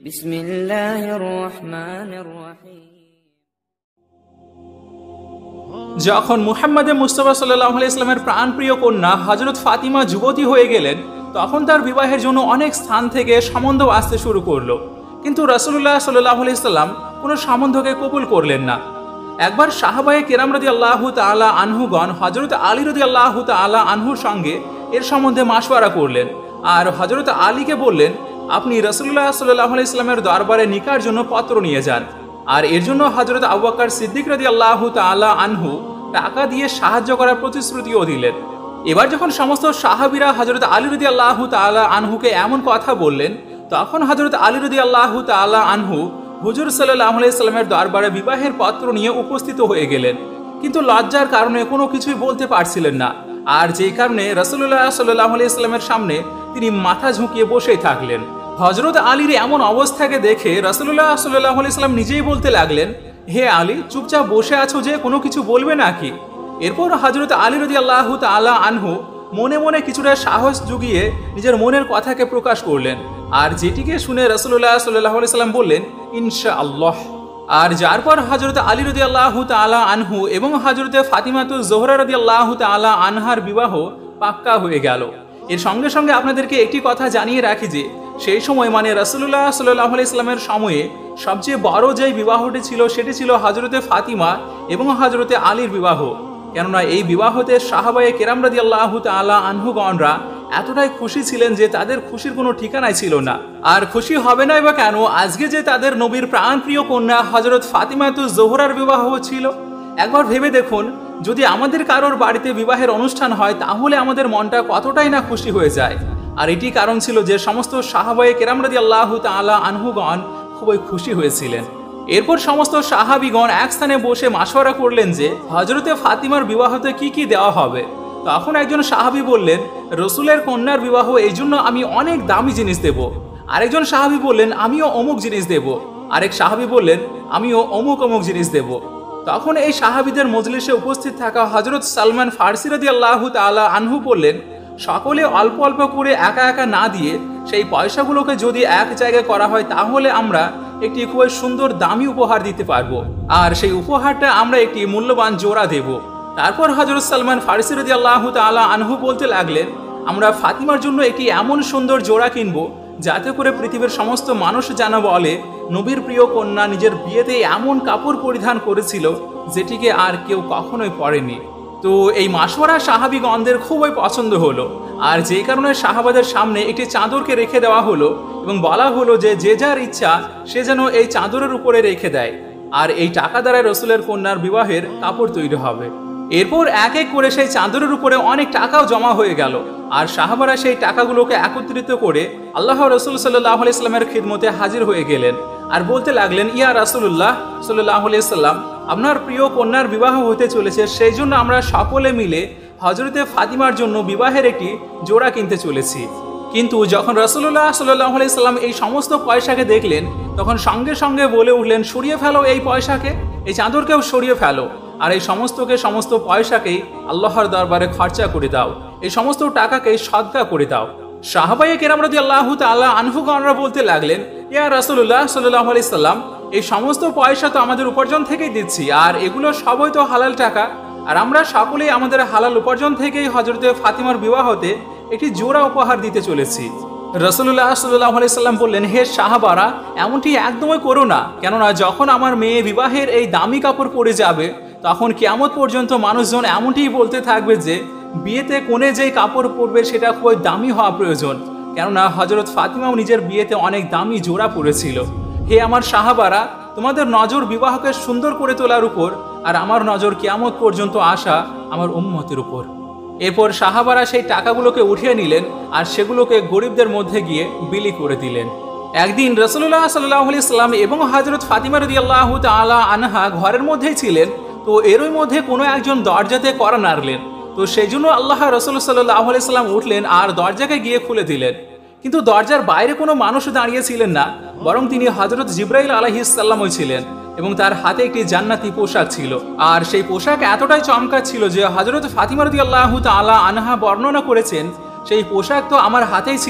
বিসমিল্লাহির রহমানির রহিম। যখন মুহাম্মদে মুস্তাফা সাল্লাল্লাহু আলাইহি সাল্লামের প্রাণপ্রিয় কন্যা হযরত ফাতিমা যুবতী হয়ে গেলেন, তখন তার বিবাহের জন্য অনেক স্থান থেকে সম্বন্ধ আসতে শুরু করলো, কিন্তু রাসূলুল্লাহ সাল্লাল্লাহু আলাইহি সাল্লাম কোনো সম্বন্ধকে কবুল করলেন না। একবার সাহাবায়ে কেরাম রাদিয়াল্লাহু তাআলা আনহুগণ হযরত আলী রাদিয়াল্লাহু তাআলা আনহুর সঙ্গে এর সম্বন্ধে মাশওয়ারা করলেন, আর হযরত আলীকে বললেন, আপনি রাসূলুল্লাহ সাল্লাল্লাহু আলাইহি সাল্লামের দরবারে নিকার জন্য পত্র নিয়ে যান। আর এর জন্য হযরত আবু বকর সিদ্দিক রাদিয়াল্লাহু তাআলা আনহু টাকা দিয়ে সাহায্য করার প্রতিশ্রুতিও দিলেন। এবার যখন সমস্ত সাহাবীরা হযরত আলী রাদিয়াল্লাহু তাআলা আনহুকে এমন কথা বললেন, তখন হযরত আলী রাদিয়াল্লাহু তাআলা আনহু হুজুর সাল্লাল্লাহু আলাইহি সাল্লামের দরবারে বিবাহের পত্র নিয়ে উপস্থিত হয়ে গেলেন, কিন্তু লজ্জার কারণে কোনো কিছুই বলতে পারছিলেন না, আর যেই কারণে রাসূলুল্লাহ সাল্লাল্লাহু আলাইহি সাল্লামের সামনে তিনি মাথা ঝুঁকিয়ে বসেই থাকলেন। হযরত আলীর এমন অবস্থাকে দেখে রাসূলুল্লাহ সাল্লাল্লাহু আলাইহি সাল্লাম নিজেই বলতে লাগলেন, হে আলী, চুপচাপ বসে আছো যে, কোনো কিছু বলবে নাকি? এরপর হযরত আলী রাদিয়াল্লাহু তাআলা আনহু মনে মনে কিছুটা সাহস জুগিয়ে নিজের মনের কথাকে প্রকাশ করলেন, আর যেটিকে শুনে রাসূলুল্লাহ সাল্লাল্লাহু আলাইহি সাল্লাম বললেন, ইনশাআল্লাহ। আর যার পর হযরত আলী রাদিয়াল্লাহু তাআলা আনহু এবং হযরত ফাতিমাতুজ জোহরা রাদিয়াল্লাহু তাআলা আনহার বিবাহ পাক্কা হয়ে গেল। এর সঙ্গে সঙ্গে আপনাদেরকে একটি কথা জানিয়ে রাখি যে, সেই সময় মানে রাসূলুল্লাহ সাল্লাল্লাহু আলাইহি সাল্লামের সময়ে সবচেয়ে বড় যে বিবাহটি ছিল সেটি ছিল হযরতে ফাতিমা এবং হযরতে আলীর বিবাহ। কেননা এই বিবাহতে সাহাবায়ে কেরাম রাদিয়াল্লাহু তাআলা আনহুগণরা এতটাই খুশি ছিলেন যে তাদের খুশির কোনো ঠিকানাই ছিল না। আর খুশি হবে না বা কেন, আজকে যে তাদের নবীর প্রাণপ্রিয় কন্যা হযরত ফাতিমাতুজ জোহরার বিবাহ ছিল। একবার ভেবে দেখুন, যদি আমাদের কারোর বাড়িতে বিবাহের অনুষ্ঠান হয় তাহলে আমাদের মনটা কতটাই না খুশি হয়ে যায়। আর এটি কারণ ছিল যে সমস্ত সাহাবায়ে কেরাম রাদিয়াল্লাহু তাআলা আনহুগণ খুবই খুশি হয়েছিলেন। এরপর সমস্ত সাহাবীগণ এক স্থানে বসে মাশওয়ারা করলেন যে হযরতে ফাতিমার বিবাহতে কি কি দেওয়া হবে। তখন একজন সাহাবী বললেন, রসুলের কন্যার বিবাহ, এই জন্য আমি অনেক দামি জিনিস দেব। আরেকজন সাহাবী বললেন, আমিও অমুক জিনিস দেব। আরেক সাহাবী বললেন, আমিও অমুক অমুক জিনিস দেব। তখন এই সাহাবীদের মজলিসে উপস্থিত থাকা হযরত সালমান ফারসি রাদিয়াল্লাহু তাআলা আনহু বললেন, সকলে অল্প অল্প করে একা একা না দিয়ে সেই পয়সাগুলোকে যদি এক জায়গায় করা হয় তাহলে আমরা একটি খুবই সুন্দর দামি উপহার দিতে পারবো, আর সেই উপহারটা আমরা একটি মূল্যবান জোড়া দেব। তারপর হযরত সালমান ফারসি রাদিয়াল্লাহু তাআলা আনহু বলতে লাগলেন, আমরা ফাতিমার জন্য একটি এমন সুন্দর জোড়া কিনবো যাতে করে পৃথিবীর সমস্ত মানুষ যেন বলে, নবীর প্রিয় কন্যা নিজের বিয়েতে এমন কাপড় পরিধান করেছিল যেটিকে আর কেউ কখনোই পরেনি। তো এই মাশওয়ারা সাহাবীগণদের খুবই পছন্দ হলো, আর যেই কারণে সাহাবাদের সামনে একটি চাদরকে রেখে দেওয়া হলো এবং বলা হলো যে যে যার ইচ্ছা সে যেন এই চাদরের উপরে রেখে দেয়, আর এই টাকা দ্বারা রসুলের কন্যার বিবাহের কাপড় তৈরি হবে। এরপর এক এক করে সেই চাদরের উপরে অনেক টাকাও জমা হয়ে গেল, আর সাহাবারা সেই টাকাগুলোকে একত্রিত করে আল্লাহ রসুল সাল্লাল্লাহু আলাইহি সাল্লামের খিদমতে হাজির হয়ে গেলেন, আর বলতে লাগলেন, ইয়া রাসূলুল্লাহ সাল্লাল্লাহু আলাইহি সাল্লাম, আপনার প্রিয় কন্যার বিবাহ হতে চলেছে, সেই জন্য আমরা সকলে মিলে হযরতে ফাতিমার জন্য বিবাহের একটি জোড়া কিনতে চলেছি। কিন্তু যখন রাসূলুল্লাহ সাল্লাল্লাহু আলাইহি সাল্লাম এই সমস্ত পয়সাকে দেখলেন, তখন সঙ্গে সঙ্গে বলে উঠলেন, সরিয়ে ফেলো এই পয়সাকে, এই চাদরকেও সরিয়ে ফেলো, আর এই সমস্ত পয়সাকেই আল্লাহর দরবারে খরচা করে দাও, এই সমস্ত টাকাকে সদকা করে দাও। সাহাবায়ে কেরাম রাদিয়াল্লাহু তাআলা আনহুগণরা বলতে লাগলেন, ইয়া রাসূলুল্লাহ সাল্লাল্লাহু আলাইহি সাল্লাম, এই সমস্ত পয়সা তো আমাদের উপার্জন থেকেই দিচ্ছি, আর এগুলো সবই তো হালাল টাকা, আর আমরা সকলেই আমাদের হালাল উপার্জন থেকেই হযরতে ফাতিমার বিবাহতে একটি জোড়া উপহার দিতে চলেছি। রাসূলুল্লাহ সাল্লাল্লাহু আলাইহি সাল্লাম বললেন, হে সাহাবারা, এমনটি একদমই করো না, কেননা যখন আমার মেয়ে বিবাহের এই দামি কাপড় পরে যাবে তখন কিয়ামত পর্যন্ত মানুষজন এমনটিই বলতে থাকবে যে বিয়েতে কোণে যেই কাপড় পরবে সেটা খুবই দামি হওয়া প্রয়োজন, কেননা হযরত ফাতিমাও নিজের বিয়েতে অনেক দামি জোড়া পরেছিল। হে আমার সাহাবারা, তোমাদের নজর বিবাহকে সুন্দর করে তোলার উপর, আর আমার নজর কিয়ামত পর্যন্ত আসা আমার উম্মতের উপর। এরপর সাহাবারা সেই টাকাগুলোকে উঠিয়ে নিলেন আর সেগুলোকে গরিবদের মধ্যে গিয়ে বিলি করে দিলেন। একদিন রাসূলুল্লাহ সাল্লাল্লাহু আলাইহি সাল্লাম এবং হযরত ফাতিমা রাদিয়াল্লাহু তাআলা আনহা ঘরের মধ্যেই ছিলেন, তো এরই মধ্যে কোনো একজন দরজাতে কড়া নাড়লেন, তো সেই জন্য আল্লাহ রাসূল সাল্লাল্লাহু আলাইহি সাল্লাম উঠলেন আর দরজাকে গিয়ে খুলে দিলেন। কিন্তু দরজার বাইরে কোনো মানুষ দাঁড়িয়ে ছিলেন না, বরং তিনি হযরত জিবরাইল আলাইহিস সালামই ছিলেন, এবং তার হাতে একটি জান্নাতি পোশাক ছিল, আর সেই পোশাক এতটাই চমৎকার ছিল যে হযরত ফাতিমা রাদিয়াল্লাহু তাআলা আনহা বর্ণনা করেছেন, সেই পোশাক তো আমার হাতেই ছিল,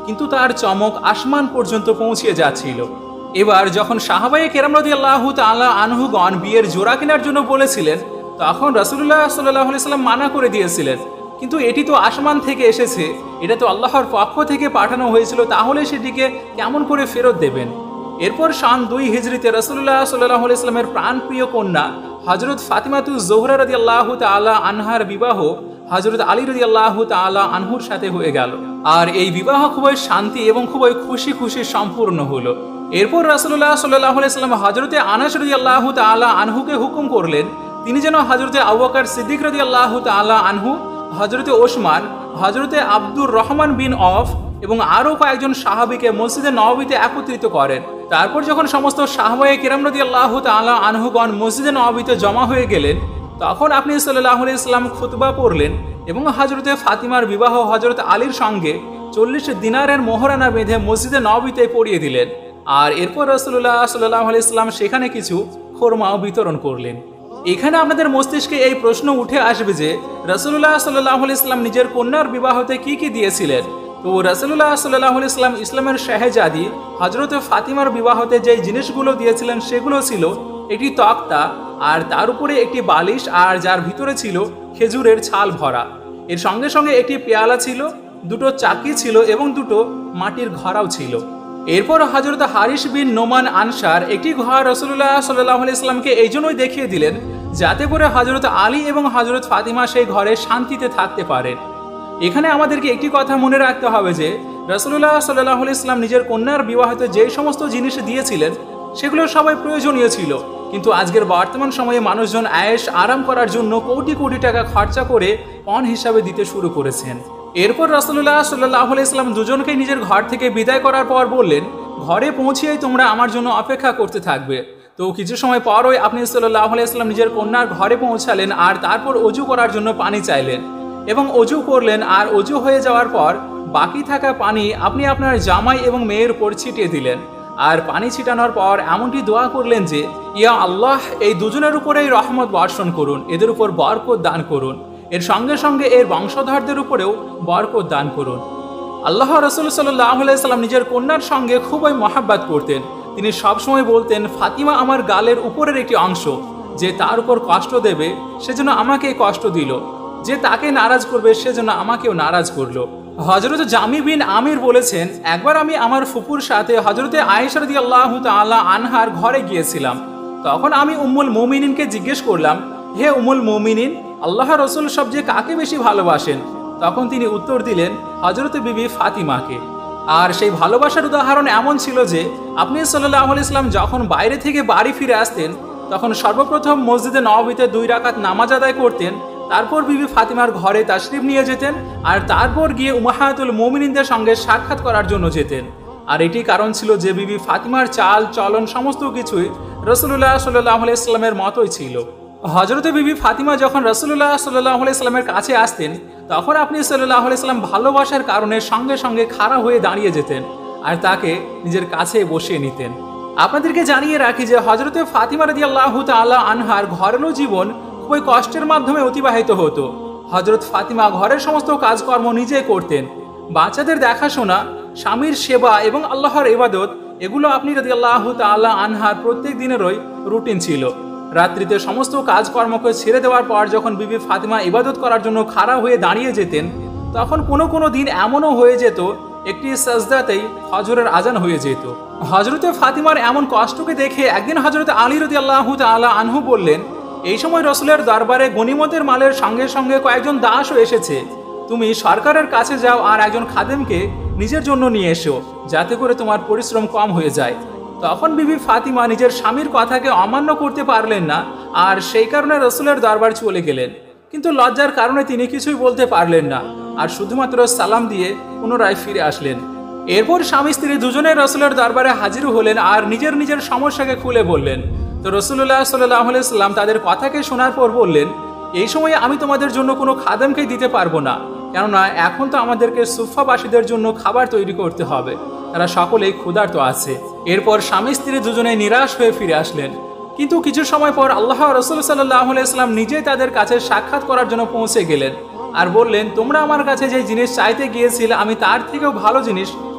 কিন্তু তার চমক আসমান পর্যন্ত পৌঁছিয়ে যাচ্ছিল। এবার যখন সাহাবায়ে কেরাম রাদিয়াল্লাহু তাআলা আনহুগণ বিয়ের জোড়া কেনার জন্য বলেছিলেন, তখন রাসূলুল্লাহ সাল্লাল্লাহু আলাইহি সাল্লাম মানা করে দিয়েছিলেন, কিন্তু এটি তো আসমান থেকে এসেছে, এটা তো আল্লাহর পক্ষ থেকে পাঠানো হয়েছিল, তাহলে সেটিকে কেমন করে ফেরত দেবেন? এরপর সন 2 হিজরিতে রাসূলুল্লাহ সাল্লাল্লাহু আলাইহি সাল্লামের প্রাণপ্রিয় কন্যা হযরত ফাতিমাতুজ জোহরা রাদিয়াল্লাহু তাআলা আনহার বিবাহ হযরত আলী রাদিয়াল্লাহু তাআলা আনহুর সাথে হয়ে গেল। আর এই বিবাহ খুবই শান্তি এবং খুবই খুশি খুশি সম্পূর্ণ হলো। এরপর রাসূলুল্লাহ সাল্লাল্লাহু আলাইহি সাল্লাম হযরতে আনাস রাদিয়াল্লাহু তাআলা আনহুকে হুকুম করলেন, তিনি যেন হযরতে আবু বকর সিদ্দিক রাদিয়াল্লাহু তাআলা আনহু, হযরতে ওসমান, হযরতে আব্দুর রহমান বিন অফ এবং আরও কয়েকজন সাহাবীকে মসজিদে নববীতে একত্রিত করেন। তারপর যখন সমস্ত সাহাবায়ে কেরাম রাদিয়াল্লাহু তাআলা আনহুগণ মসজিদে নববীতে জমা হয়ে গেলেন, তখন আপনি সাল্লাল্লাহু আলাইহি সাল্লাম খুতবা পড়লেন এবং হযরতে ফাতিমার বিবাহ হযরত আলীর সঙ্গে 40 দিনারের মোহরানা বেঁধে মসজিদে নববীতে পড়িয়ে দিলেন। আর এরপর রাসূলুল্লাহ সাল্লাল্লাহু আলাইহি সাল্লাম সেখানে কিছু খোরমাও বিতরণ করলেন। এখানে আপনাদের মস্তিষ্কে এই প্রশ্ন উঠে আসবে যে রাসূলুল্লাহ সাল্লাল্লাহু আলাইহি সাল্লাম নিজের কন্যার বিবাহতে কি কি দিয়েছিলেন? তো রাসূলুল্লাহ সাল্লাল্লাহু আলাইহি সাল্লাম ইসলামের শাহজাদি হযরত ফাতিমার বিবাহতে যে জিনিসগুলো দিয়েছিলেন সেগুলো ছিল একটি তক্তা, আর তার উপরে একটি বালিশ, আর যার ভিতরে ছিল খেজুরের ছাল ভরা। এর সঙ্গে সঙ্গে একটি পেয়ালা ছিল, দুটো চাকি ছিল এবং দুটো মাটির ঘড়াও ছিল। এরপর হযরত হারিস বিন নোমান আনসার একটি ঘর রাসূলুল্লাহ সাল্লাল্লাহু আলাইহি সাল্লামকে এই জন্যই দেখিয়ে দিলেন যাতে করে হযরত আলী এবং হযরত ফাতিমা সেই ঘরে শান্তিতে থাকতে পারেন। এখানে আমাদেরকে একটি কথা মনে রাখতে হবে যে রাসূলুল্লাহ সাল্লাল্লাহু আলাইহি সাল্লাম নিজের কন্যার বিবাহতে যে সমস্ত জিনিস দিয়েছিলেন সেগুলো সবাই প্রয়োজনীয় ছিল, কিন্তু আজকের বর্তমান সময়ে মানুষজন আয়েশ আরাম করার জন্য কোটি কোটি টাকা খরচা করে পণ হিসাবে দিতে শুরু করেছেন। এরপর রাসূলুল্লাহ সাল্লাল্লাহু আলাইহি সাল্লাম দুজনকে নিজের ঘর থেকে বিদায় করার পর বললেন, ঘরে পৌঁছেই তোমরা আমার জন্য অপেক্ষা করতে থাকবে। তো কিছু সময় পরই আপনি সাল্লাল্লাহু আলাইহি সাল্লাম নিজের কন্যার ঘরে পৌঁছালেন আর তারপর অজু করার জন্য পানি চাইলেন এবং অজু করলেন। আর অজু হয়ে যাওয়ার পর বাকি থাকা পানি আপনি আপনার জামাই এবং মেয়ের উপর ছিটিয়ে দিলেন। আর পানি ছিটানোর পর এমনটি দোয়া করলেন যে, ইয়া আল্লাহ, এই দুজনের উপরেই রহমত বর্ষণ করুন, এদের উপর বরকত দান করুন, এর সঙ্গে সঙ্গে এর বংশধরদের উপরেও বরকত দান করুন। আল্লাহ রাসূল সাল্লাল্লাহু আলাইহি সাল্লাম নিজের কন্যার সঙ্গে খুবই মহাব্বত করতেন। তিনি সবসময় বলতেন, ফাতিমা আমার গালের উপরের একটি অংশ, যে তার উপর কষ্ট দেবে সেজন্য আমাকে কষ্ট দিল, যে তাকে নারাজ করবে সেজন্য আমাকেও নারাজ করলো। হযরত জামি বিন আমির বলেছেন, একবার আমি আমার ফুপুর সাথে হযরতে আয়েশা রাদিয়াল্লাহু তাআলা আনহার ঘরে গিয়েছিলাম। তখন আমি উম্মুল মুমিনিনকে জিজ্ঞেস করলাম, হে উম্মুল মুমিনিন, আল্লাহ রাসূল সবচেয়ে কাকে বেশি ভালোবাসেন? তখন তিনি উত্তর দিলেন, হযরত বিবি ফাতিমাকে। আর সেই ভালোবাসার উদাহরণ এমন ছিল যে আপনি সাল্লাল্লাহু আলাইহি সাল্লাম যখন বাইরে থেকে বাড়ি ফিরে আসতেন তখন সর্বপ্রথম মসজিদে নববীতে 2 রাকাত নামাজ আদায় করতেন, তারপর বিবি ফাতিমার ঘরে তাশরিফ নিয়ে যেতেন আর তারপর গিয়ে উম্মাহাতুল মুমিনিনদের সঙ্গে সাক্ষাৎ করার জন্য যেতেন। আর এটি কারণ ছিল যে বিবি ফাতিমার চাল চলন সমস্ত কিছুই রাসূলুল্লাহ সাল্লাল্লাহু আলাইহি সাল্লামের মতোই ছিল। হযরতে বিবি ফাতিমা যখন রাসূলুল্লাহ সাল্লাল্লাহু আলাইহি সাল্লামের কাছে আসতেন তখন আপনি সাল্লাল্লাহু আলাইহি সাল্লাম ভালোবাসার কারণে সঙ্গে সঙ্গে খাড়া হয়ে দাঁড়িয়ে যেতেন আর তাকে নিজের কাছে বসিয়ে নিতেন। আপনাদেরকে জানিয়ে রাখি যে হযরতে ফাতিমা রাদিয়াল্লাহু তাআলা আনহার ঘরের জীবন খুবই কষ্টের মাধ্যমে অতিবাহিত হতো। হযরত ফাতিমা ঘরের সমস্ত কাজকর্ম নিজে করতেন। বাচ্চাদের দেখাশোনা, স্বামীর সেবা এবং আল্লাহর ইবাদত, এগুলো আপনি রাদিয়াল্লাহু তাআলা আনহার প্রত্যেক দিনেরই রুটিন ছিল। রাত্রিতে সমস্ত কাজকর্মকে ছেড়ে দেওয়ার পর যখন বিবি ফাতিমা ইবাদত করার জন্য খাড়া হয়ে দাঁড়িয়ে যেতেন তখন কোনো কোনো দিন এমনও হয়ে যেত একটি সাজদাতেই ফজরের আজান হয়ে যেত। হযরতে ফাতিমার এমন কষ্টকে দেখে একদিন হযরত আলী রাদিয়াল্লাহু তাআলা আনহু বললেন, এই সময় রাসূলের দরবারে গনিমতের মালের সঙ্গে সঙ্গে কয়েকজন দাসও এসেছে, তুমি সরকারের কাছে যাও আর একজন খাদেমকে নিজের জন্য নিয়ে এসো যাতে করে তোমার পরিশ্রম কম হয়ে যায়। তখন বিবি ফাতিমা নিজের স্বামীর কথাকে অমান্য করতে পারলেন না আর সেই কারণে রাসূলের দরবার চলে গেলেন, কিন্তু লজ্জার কারণে তিনি কিছুই বলতে পারলেন না আর শুধুমাত্র সালাম দিয়ে পুনরায় ফিরে আসলেন। এরপর স্বামী স্ত্রী দুজনেই রাসূলের দরবারে হাজির হলেন আর নিজের নিজের সমস্যাকে খুলে বললেন। তো রাসূলুল্লাহ সাল্লাল্লাহু আলাইহি সাল্লাম তাদের কথাকে শোনার পর বললেন, এই সময়ে আমি তোমাদের জন্য কোনো খাদেমকেই দিতে পারবো না, কেননা এখন তো আমাদেরকে সুফাবাসীদের জন্য খাবার তৈরি করতে হবে, তারা সকলেই ক্ষুধার্ত আছে। এরপর স্বামী স্ত্রী দুজনেই নিরাশ হয়ে ফিরে আসলেন। কিন্তু কিছু সময় পর আল্লাহ রাসূল সাল্লাল্লাহু আলাইহি সাল্লাম নিজেই তাদের কাছে সাক্ষাৎ করার জন্য পৌঁছে গেলেন আর বললেন, তোমরা আমার কাছে যে জিনিস চাইতে গিয়েছিলে আমি তার থেকেও ভালো জিনিস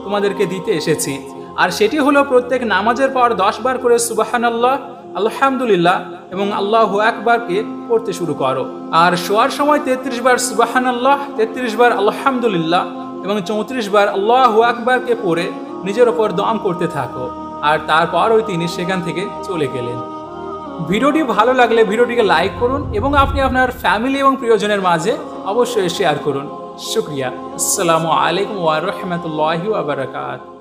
তোমাদেরকে দিতে এসেছি। আর সেটি হলো প্রত্যেক নামাজের পর 10 বার করে সুবহানাল্লাহ, আলহামদুলিল্লাহ এবং আল্লাহু আকবারকে পড়তে শুরু করো। আর শোয়ার সময় 33 বার সুবহানাল্লাহ, 33 বার আলহামদুলিল্লাহ এবং 34 বার আল্লাহু আকবারকে পড়ে নিজের ওপর দম করতে থাকো। আর তারপরই তিনি সেখান থেকে চলে গেলেন। ভিডিওটি ভালো লাগলে ভিডিওটিকে লাইক করুন এবং আপনি আপনার ফ্যামিলি এবং প্রিয়জনের মাঝে অবশ্যই শেয়ার করুন। শুকরিয়া। আসসালামু আলাইকুম ওয়া রাহমাতুল্লাহি ওয়া বারাকাতুহু।